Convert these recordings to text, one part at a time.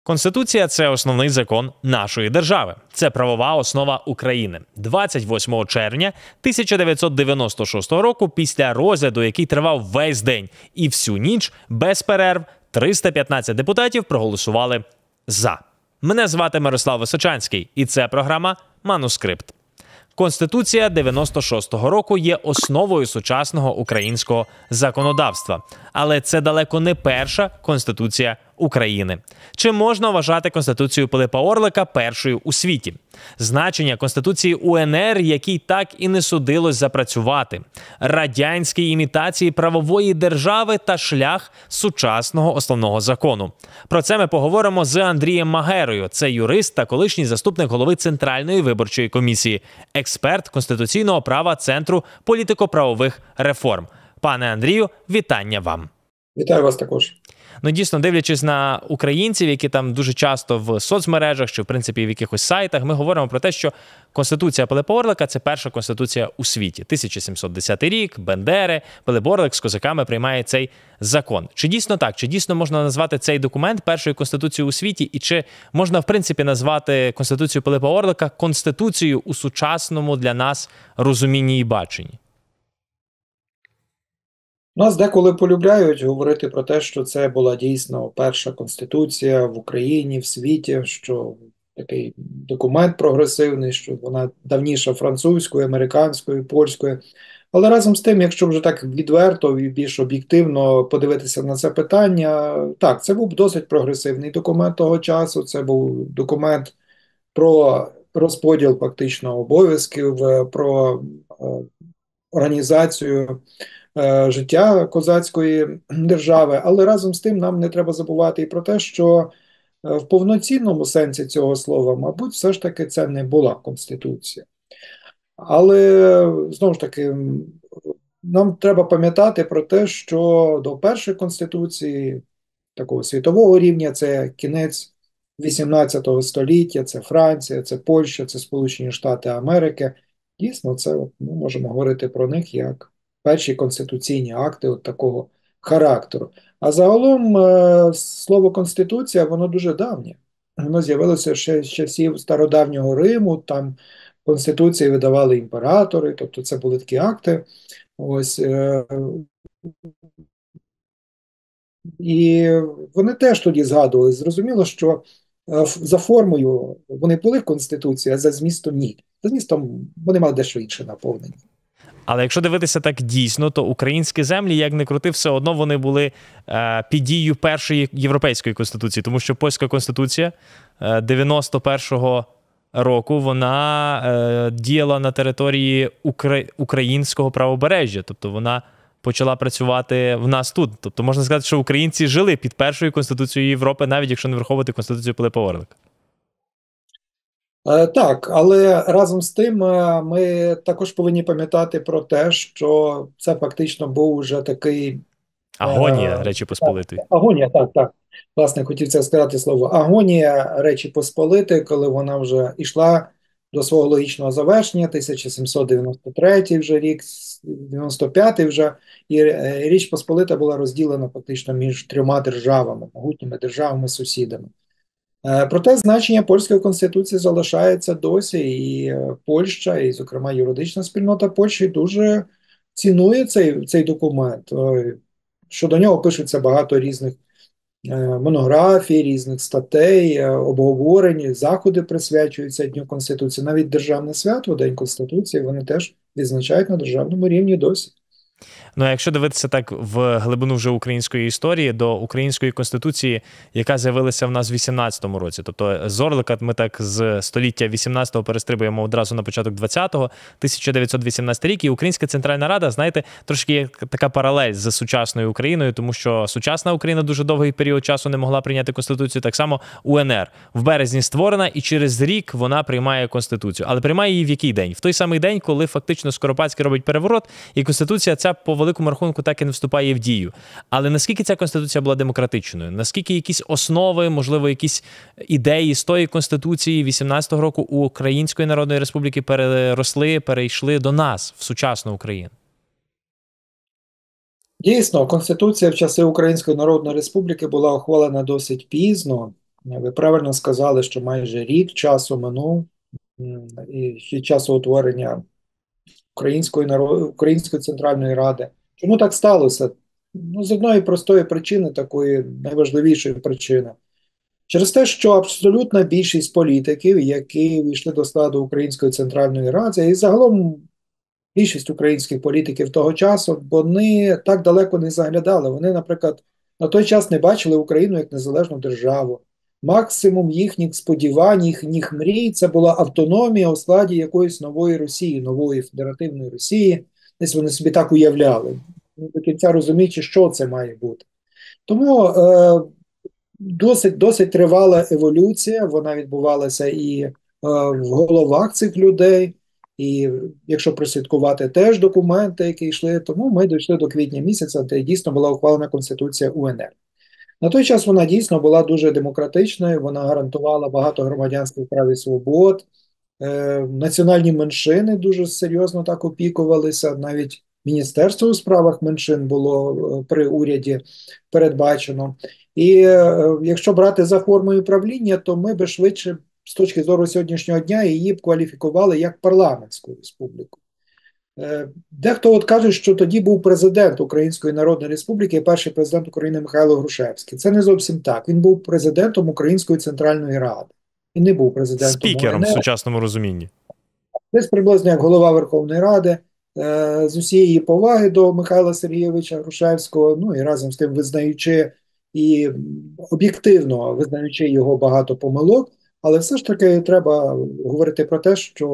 Конституція – це основний закон нашої держави. Це правова основа України. 28 червня 1996 року, після розгляду, який тривав весь день і всю ніч, без перерв, 315 депутатів проголосували «за». Мене звати Мирослав Височанський, і це програма «Манускрипт». Конституція 96-го року є основою сучасного українського законодавства. Але це далеко не перша Конституція України. Чи можна вважати Конституцію Пилипа Орлика першою у світі? Значення Конституції УНР, якій так і не судилось запрацювати. Радянські імітації правової держави та шлях сучасного основного закону. Про це ми поговоримо з Андрієм Магерою. Це юрист та колишній заступник голови Центральної виборчої комісії. Експерт конституційного права Центру політико-правових реформ. Пане Андрію, вітання вам. Вітаю вас також. Ну, дійсно, дивлячись на українців, які там дуже часто в соцмережах чи, в принципі, в якихось сайтах, ми говоримо про те, що Конституція Пилипа Орлика – це перша Конституція у світі. 1710 рік, Бендери, Пилип Орлик з козаками приймає цей закон. Чи дійсно так? Чи дійсно можна назвати цей документ першою Конституцією у світі? І чи можна, в принципі, назвати Конституцію Пилипа Орлика Конституцією у сучасному для нас розумінні і баченні? Нас деколи полюбляють говорити про те, що це була дійсно перша конституція в Україні, в світі, що такий документ прогресивний, що вона давніша французькою, американською, польською. Але разом з тим, якщо вже так відверто і більш об'єктивно подивитися на це питання, так, це був досить прогресивний документ того часу, це був документ про розподіл фактично обов'язків, про організацію життя козацької держави, але разом з тим нам не треба забувати і про те, що в повноцінному сенсі цього слова, мабуть, все ж таки це не була Конституція. Але, знову ж таки, нам треба пам'ятати про те, що до першої Конституції такого світового рівня це кінець 18 століття, це Франція, це Польща, це Сполучені Штати Америки. Дійсно, це ми можемо говорити про них як перші конституційні акти от такого характеру. А загалом слово «конституція» воно дуже давнє. Воно з'явилося ще з часів стародавнього Риму, там конституції видавали імператори, тобто це були такі акти. Ось, і вони теж тоді згадували. Зрозуміло, що за формою вони були Конституції, а за змістом ні. За змістом вони мали дещо інше наповнення. Але якщо дивитися так дійсно, то українські землі, як не крути, все одно вони були під дією першої європейської конституції, тому що польська конституція 91-го року, вона діяла на території українського правобережжя, тобто вона почала працювати в нас тут. Тобто можна сказати, що українці жили під першою конституцією Європи, навіть якщо не враховувати конституцію Пилипа Орлика. Так, але разом з тим ми також повинні пам'ятати про те, що це фактично був вже такий... Агонія Речі Посполитої. Агонія, так. Власне, хотів це сказати слово. Агонія Речі Посполитої, коли вона вже йшла до свого логічного завершення, 1793 вже рік, 95-й вже, і Річ Посполита була розділена фактично між трьома державами, могутніми державами-сусідами. Проте значення польської конституції залишається досі, і Польща, і, зокрема, юридична спільнота Польщі дуже цінує цей документ. Щодо нього пишуться багато різних монографій, різних статей, обговорень, заходи присвячуються Дню Конституції. Навіть державне свято, День Конституції, вони теж відзначають на державному рівні досі. Ну, а якщо дивитися так в глибину вже української історії, до української конституції, яка з'явилася в нас в 18-му році. Тобто з Орлика ми так з століття 18-го перестрибуємо одразу на початок 20-го, 1918 рік, і Українська Центральна Рада, знаєте, трошки є така паралель з сучасною Україною, тому що сучасна Україна дуже довгий період часу не могла прийняти конституцію, так само УНР. В березні створена, і через рік вона приймає конституцію. Але приймає її в який день? В той самий день, коли фактично Скоропадський робить переворот, і конституція ця по великому рахунку так і не вступає в дію. Але наскільки ця конституція була демократичною? Наскільки якісь основи, можливо, якісь ідеї з тої конституції 18-го року у Української Народної Республіки перейшли до нас, в сучасну Україну? Дійсно, Конституція в часи Української Народної Республіки була ухвалена досить пізно. Ви правильно сказали, що майже рік часу минув, і ще часу утворення Української Центральної Ради. Чому так сталося? Ну, з одної простої причини, такої найважливішої причини. Через те, що абсолютна більшість політиків, які війшли до складу Української Центральної Ради, і загалом більшість українських політиків того часу, вони так далеко не заглядали. Вони, наприклад, на той час не бачили Україну як незалежну державу. Максимум їхніх сподівань, їхніх мрій це була автономія у складі якоїсь нової Росії, нової федеративної Росії. Десь вони собі так уявляли. До кінця розуміючи, що це має бути. Тому досить тривала еволюція, вона відбувалася і в головах цих людей, і якщо прослідкувати теж документи, які йшли, тому ми дійшли до квітня місяця, де дійсно була ухвалена Конституція УНР. На той час вона дійсно була дуже демократичною, вона гарантувала багато громадянських прав і свобод, національні меншини дуже серйозно так опікувалися, навіть Міністерство у справах меншин було при уряді передбачено. І якщо брати за формою правління, то ми би швидше, з точки зору сьогоднішнього дня, її б кваліфікували як парламентську республіку. Дехто от каже, що тоді був президент Української Народної Республіки і перший президент України Михайло Грушевський. Це не зовсім так. Він був президентом Української Центральної Ради. І не був президентом Спікером в УНР. сучасному розумінні. Десь приблизно як голова Верховної Ради, з усієї поваги до Михайла Сергійовича Грушевського, ну і разом з тим визнаючи і об'єктивно визнаючи його багато помилок, але все ж таки треба говорити про те, що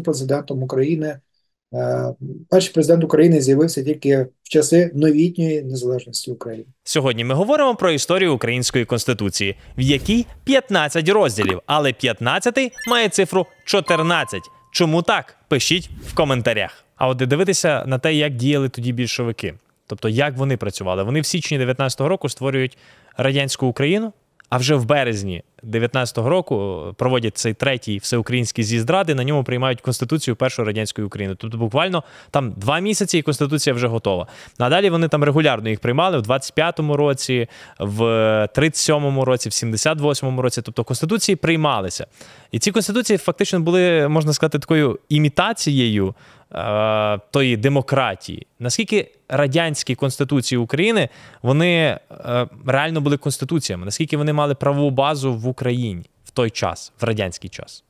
перший президент України з'явився тільки в часи новітньої незалежності України. Сьогодні ми говоримо про історію Української Конституції, в якій 15 розділів, але 15-й має цифру 14. Чому так? Пишіть в коментарях. А от дивитися на те, як діяли тоді більшовики. Тобто, як вони працювали. Вони в січні 19-го року створюють радянську Україну, а вже в березні 19-го року проводять цей третій всеукраїнський з'їзд Ради, на ньому приймають Конституцію першої радянської України. Тобто буквально там 2 місяці і Конституція вже готова. Надалі вони там регулярно їх приймали в 25-му році, в 37-му році, в 78-му році. Тобто Конституції приймалися. І ці Конституції фактично були, можна сказати, такою імітацією тої демократії. Наскільки радянські конституції України, вони реально були конституціями? Наскільки вони мали правову базу в Україні в той час, в радянський час?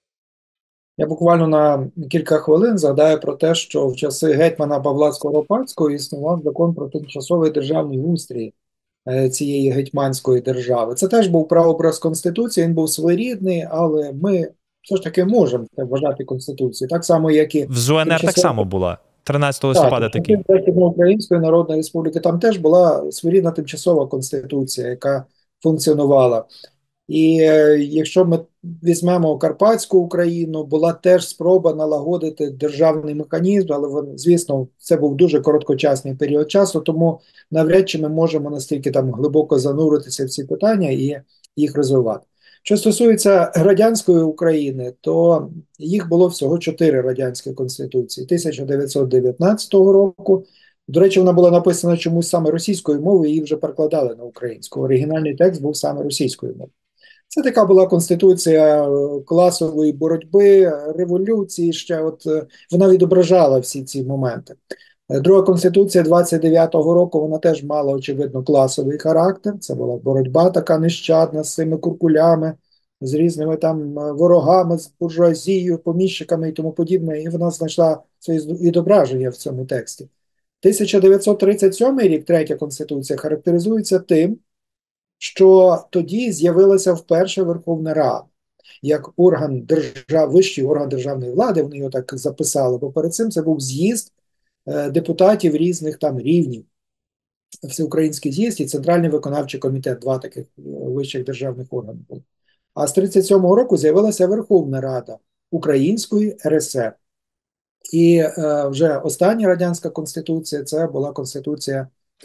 Я буквально на кілька хвилин згадаю про те, що в часи гетьмана Павла Скоропадського існував закон про тимчасовий державний устрій цієї гетьманської держави. Це теж був прообраз Конституції, він був своєрідний, але ми все ж таки можемо це вважати Конституцією. Так само, як і в ЗУНР так само була. 13 листопада такий. Української Народної Республіки там теж була своєрідна тимчасова конституція, яка функціонувала. І якщо ми візьмемо Карпатську Україну, була теж спроба налагодити державний механізм, але, звісно, це був дуже короткочасний період часу, тому навряд чи ми можемо настільки там глибоко зануритися в ці питання і їх розвивати. Що стосується радянської України, то їх було всього 4 радянські конституції 1919 року. До речі, вона була написана чомусь саме російською мовою, її вже перекладали на українську. Оригінальний текст був саме російською мовою. Це така була конституція класової боротьби, революції, вона відображала всі ці моменти. Друга конституція 29-го року, вона теж мала, очевидно, класовий характер. Це була боротьба така нещадна з цими куркулями, з різними там ворогами, з буржуазією, поміщиками і тому подібне, і вона знайшла своє відображення в цьому тексті. 1937 рік, третя конституція, характеризується тим, що тоді з'явилася вперше Верховна Рада, як вищий орган державної влади, вони його так записали, бо перед цим це був з'їзд депутатів різних там рівнів. Всеукраїнський з'їзд і Центральний виконавчий комітет, 2 таких вищих державних органи були. А з 1937 року з'явилася Верховна Рада Української РСР. І вже остання радянська конституція, це була конституція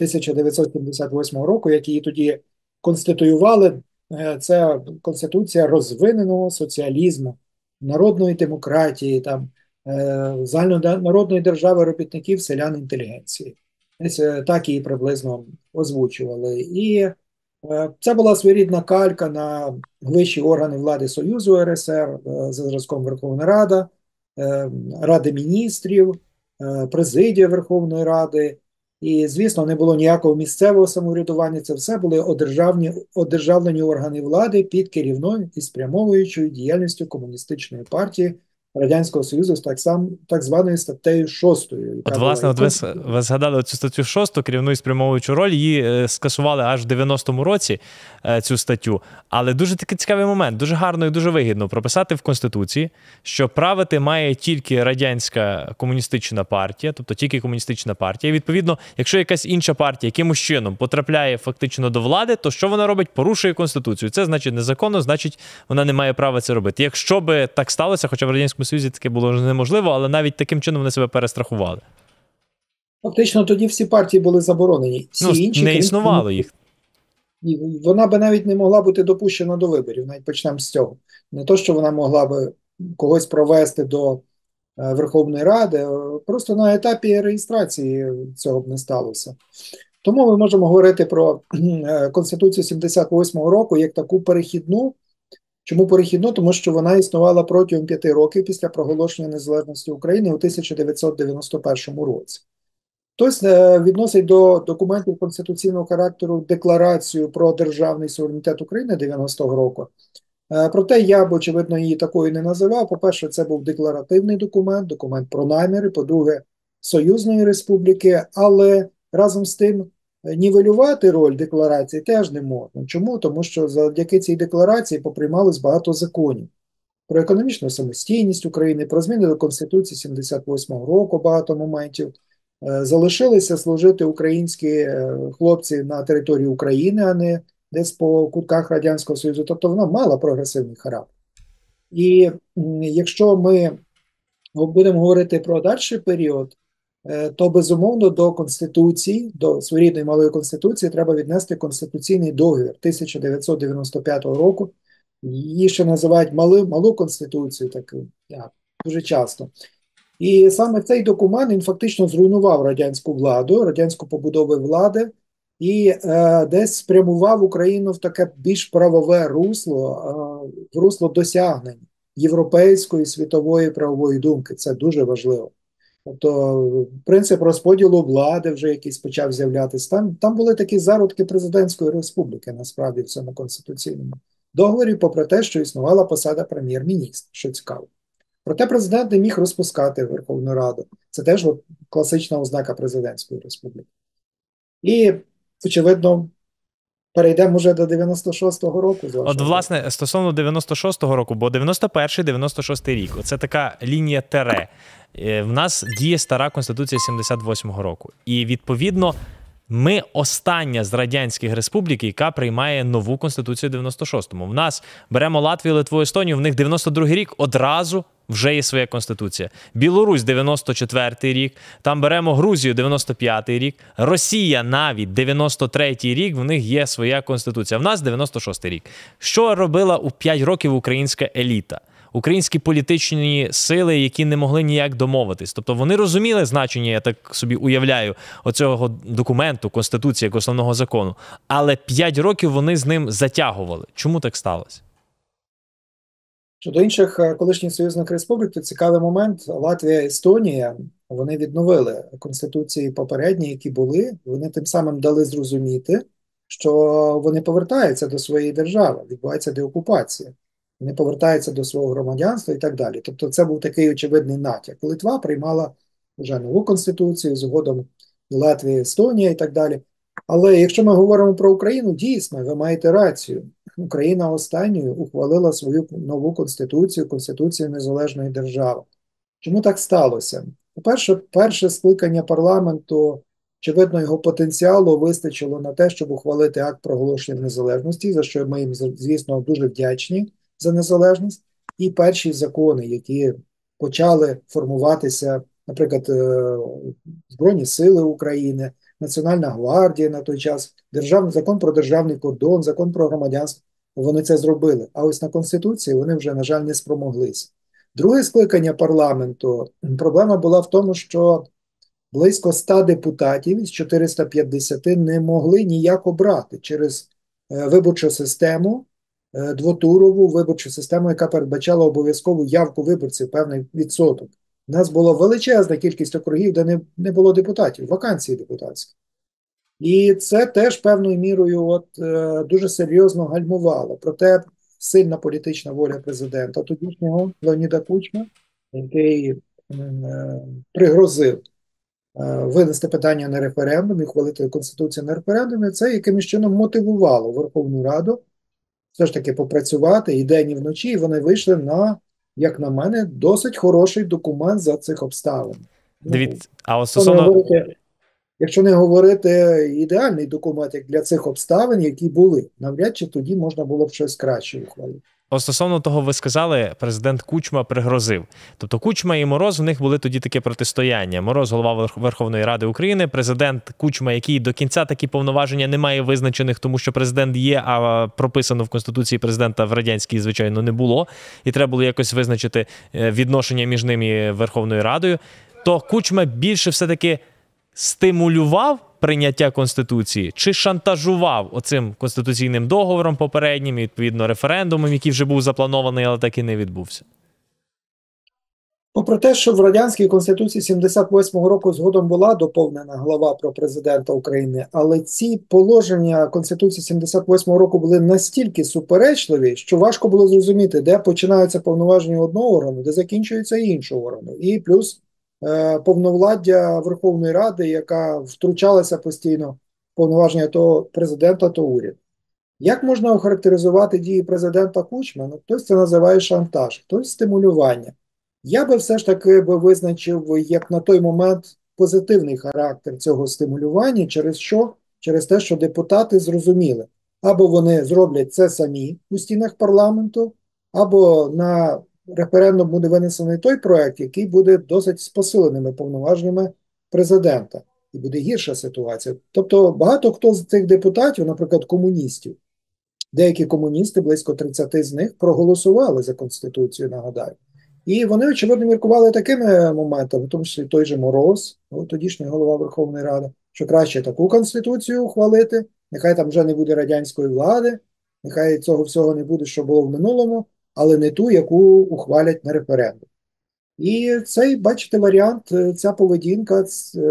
1978 року, як її тоді конституювали. Це конституція розвиненого соціалізму, народної демократії, там, загальнонародної держави робітників, селян, інтелігенції. Так її приблизно озвучували. І Це була своєрідна калька на вищі органи влади Союзу РСР за зразком Верховна Рада, Ради міністрів, президія Верховної Ради. І, звісно, не було ніякого місцевого самоврядування. Це все були одержавлені органи влади під керівною і спрямовуючою діяльністю Комуністичної партії Радянського Союзу з так званою статтею 6, От, яка була власне, і от ви згадали цю статтю 6, керівну і спрямовуючу роль, її скасували аж в 90-му році, цю статтю. Але дуже такий цікавий момент, дуже гарно і дуже вигідно прописати в Конституції, що правити має тільки радянська комуністична партія, тобто тільки комуністична партія. І, відповідно, якщо якась інша партія якимось чином потрапляє фактично до влади, то що вона робить? Порушує Конституцію. Це значить незаконно, значить вона не має права це робити. Якщо би так сталося, хоча в Радянському Союзі таке було неможливо, але навіть таким чином вони себе перестрахували. фактично тоді всі партії були заборонені. Всі інші, Не крім існувало їх. І вона би навіть не могла бути допущена до виборів, навіть почнемо з цього. Не то, що вона могла би когось провести до Верховної Ради, просто на етапі реєстрації цього б не сталося. Тому ми можемо говорити про Конституцію 78-го року як таку перехідну. Чому перехідну? Тому що вона існувала протягом 5 років після проголошення незалежності України у 1991 році. Хтось відносить до документів конституційного характеру декларацію про державний суверенітет України 90-го року. Проте я б, очевидно, її такою не називав. По-перше, це був декларативний документ, документ про наміри, по-друге, Союзної Республіки, але разом з тим нівелювати роль декларації теж не можна. Чому? Тому що завдяки цій декларації поприймалось багато законів. Про економічну самостійність України, про зміни до Конституції 78-го року, багато моментів. Залишилися служити українські хлопці на території України, а не десь по кутках Радянського Союзу. Тобто вона мала прогресивний характер. І якщо ми будемо говорити про дальший період, то безумовно до Конституції, до своєрідної малої Конституції треба віднести Конституційний договір 1995 року. Її ще називають малу Конституцію, так дуже часто. І саме цей документ він фактично зруйнував радянську владу, радянську побудову влади і десь спрямував Україну в таке більш правове русло, в русло досягнень європейської світової правової думки. Це дуже важливо. Тобто принцип розподілу влади вже якийсь почав з'являтися. Там були такі зародки президентської республіки, насправді, в цьому конституційному договорі, попри те, що існувала посада прем'єр-міністра, що цікаво. Проте президент не міг розпускати Верховну Раду. Це теж класична ознака президентської республіки. І, очевидно, перейдемо вже до 96-го року. От, власне, стосовно 96-го року, бо 91-й, 96-й рік, це така лінія тере. В нас діє стара Конституція 78-го року. І, відповідно, ми остання з радянських республік, яка приймає нову Конституцію 96-му. В нас беремо Латвію, Литву, Естонію, в них 92-й рік одразу вже є своя Конституція. Білорусь 94-й рік, там беремо Грузію 95-й рік, Росія навіть 93-й рік, в них є своя Конституція. В нас 96-й рік. Що робила у 5 років українська еліта? Українські політичні сили, які не могли ніяк домовитись. Тобто вони розуміли значення, я так собі уявляю, оцього документу, Конституції як основного закону. Але 5 років вони з ним затягували. Чому так сталося? Щодо інших колишніх союзних республік, то цікавий момент. Латвія, Естонія, вони відновили конституції попередні, які були. Вони тим самим дали зрозуміти, що вони повертаються до своєї держави, відбувається деокупація. Вони повертаються до свого громадянства і так далі. Тобто це був такий очевидний натяк. Литва приймала вже нову конституцію, згодом і Латвія, і Естонія і так далі. Але якщо ми говоримо про Україну, дійсно, ви маєте рацію. Україна останньою ухвалила свою нову конституцію, Конституцію незалежної держави. Чому так сталося? По-перше, перше скликання парламенту, очевидно, його потенціалу вистачило на те, щоб ухвалити акт проголошення незалежності, за що ми їм, звісно, дуже вдячні за незалежність, і перші закони, які почали формуватися, наприклад, Збройні Сили України, Національна гвардія на той час, закон про державний кордон, закон про громадянство, вони це зробили. А ось на Конституції вони вже, на жаль, не спромоглися. Друге скликання парламенту, проблема була в тому, що близько 100 депутатів із 450 не могли ніяк обрати через виборчу систему, двотурову виборчу систему, яка передбачала обов'язкову явку виборців, певний відсоток. У нас була величезна кількість округів, де не було депутатів, вакансії депутатські. І це теж певною мірою дуже серйозно гальмувало. Проте сильна політична воля президента тодішнього Леоніда Кучми, який пригрозив винести питання на референдум і ухвалити Конституцію на референдумі, це якимось чином мотивувало Верховну Раду все ж таки попрацювати і день, і вночі, і вони вийшли на, як на мене, досить хороший документ за цих обставин. Дивіться, а от стосовно... Якщо не говорити ідеальний документ як для цих обставин, які були, навряд чи тоді можна було б щось краще ухвалити. Стосовно того, ви сказали, президент Кучма пригрозив. Тобто Кучма і Мороз, в них були тоді таке протистояння. Мороз – голова Верховної Ради України, президент Кучма, який до кінця такі повноваження не має визначених, тому що президент є, а прописано в Конституції президента в радянській, звичайно, не було. І треба було якось визначити відношення між ним і Верховною Радою. То Кучма більше все-таки стимулював прийняття Конституції чи шантажував оцим конституційним договором попереднім і, відповідно, референдумом, який вже був запланований, але так і не відбувся? Попри те, що в Радянській Конституції 78-го року згодом була доповнена глава про президента України, але ці положення Конституції 78-го року були настільки суперечливі, що важко було зрозуміти, де починаються повноваження одного органу, де закінчуються іншого органу. І плюс повновладдя Верховної Ради, яка втручалася постійно в повноваження то президента, то уряду. Як можна охарактеризувати дії президента Кучми? Ну, хтось це називає шантаж, хтось стимулювання. Я би все ж таки визначив, як на той момент, позитивний характер цього стимулювання, через що? Через те, що депутати зрозуміли, або вони зроблять це самі у стінах парламенту, або на референдум буде винесений той проект, який буде досить з посиленими повноваженнями президента. І буде гірша ситуація. Тобто багато хто з цих депутатів, наприклад, комуністів, деякі комуністи, близько 30 з них, проголосували за Конституцію, нагадаю. І вони, очевидно, міркували такими моментами, в тому числі той же Мороз, тодішній голова Верховної Ради, що краще таку Конституцію ухвалити, нехай там вже не буде радянської влади, нехай цього всього не буде, що було в минулому, але не ту, яку ухвалять на референдум. І цей, бачите, варіант, ця поведінка,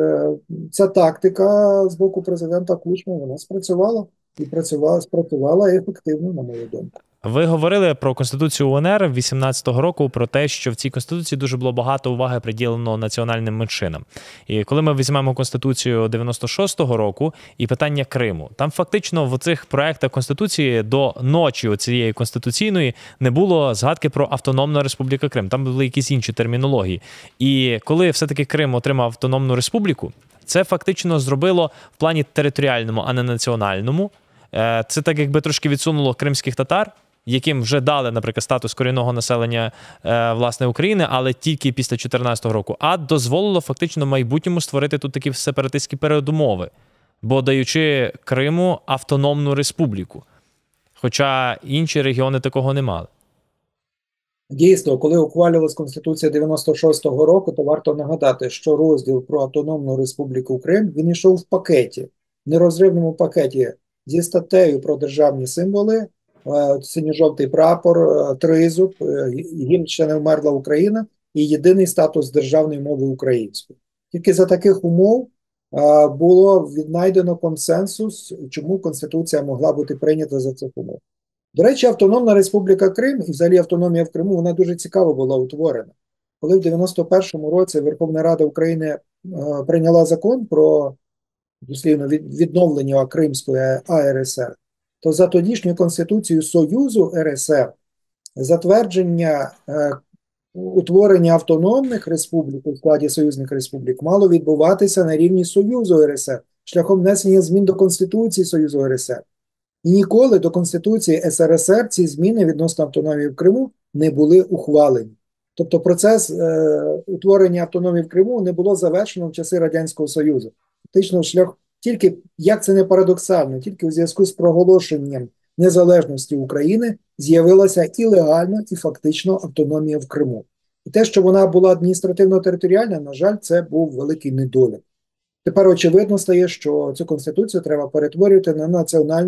ця тактика з боку президента Кучми, вона спрацювала і спрацювала ефективно, на мою думку. Ви говорили про Конституцію УНР 18-го року, про те, що в цій Конституції дуже було багато уваги приділено національним меншинам. І коли ми візьмемо Конституцію 96-го року і питання Криму, там фактично в цих проектах Конституції до ночі цієї конституційної не було згадки про Автономну Республіку Крим. Там були якісь інші термінології. І коли все-таки Крим отримав Автономну Республіку, це фактично зробило в плані територіальному, а не національному. Це так якби трошки відсунуло кримських татар, яким вже дали, наприклад, статус корінного населення власне України, але тільки після 2014 року, а дозволило фактично в майбутньому створити тут такі сепаратистські передумови, бо даючи Криму автономну республіку, хоча інші регіони такого не мали. Дійсно, коли ухвалювалась Конституція 96-го року, то варто нагадати, що розділ про Автономну Республіку Крим, він йшов в пакеті, в нерозривному пакеті зі статтею про державні символи, синьо-жовтий прапор, тризуб, гімн «Ще не вмерла Україна» і єдиний статус державної мови української. Тільки за таких умов було віднайдено консенсус, чому Конституція могла бути прийнята за цих умов. До речі, Автономна Республіка Крим і взагалі автономія в Криму, вона дуже цікаво була утворена. Коли в 91-му році Верховна Рада України прийняла закон про дослівно відновлення Кримської АРСР, то за тодішньою Конституцією Союзу РСР затвердження утворення автономних республік у складі союзних республік мало відбуватися на рівні Союзу РСР шляхом внесення змін до Конституції Союзу РСР. І ніколи до Конституції СРСР ці зміни відносно автономії в Криму не були ухвалені. Тобто процес утворення автономії в Криму не було завершено в часи Радянського Союзу. Фактично шлях тільки, як це не парадоксально, тільки у зв'язку з проголошенням незалежності України з'явилася і легально, і фактично автономія в Криму. І те, що вона була адміністративно-територіальна, на жаль, це був великий недолік. Тепер очевидно стає, що цю Конституцію треба перетворювати на національну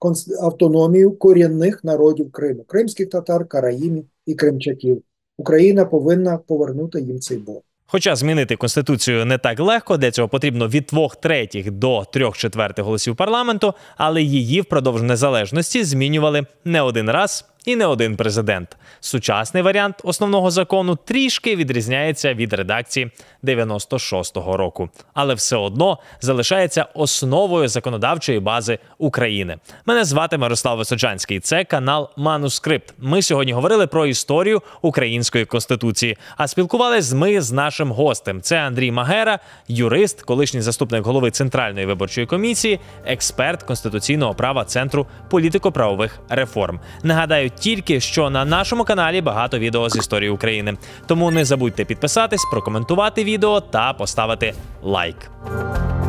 автономію корінних народів Криму, кримських татар, караїмів і кримчаків. Україна повинна повернути їм цей борг. Хоча змінити Конституцію не так легко, для цього потрібно від 2/3 до 3/4 голосів парламенту, але її впродовж незалежності змінювали не один раз і не один президент. Сучасний варіант основного закону трішки відрізняється від редакції 96-го року, але все одно залишається основою законодавчої бази України. Мене звати Мирослав Височанський, це канал Манускрипт. Ми сьогодні говорили про історію української Конституції, а спілкувались ми з нашим гостем. Це Андрій Магера, юрист, колишній заступник голови Центральної виборчої комісії, експерт конституційного права Центру політико-правових реформ. Нагадаю тільки, що на нашому каналі багато відео з історії України. Тому не забудьте підписатись, прокоментувати відео та поставити лайк.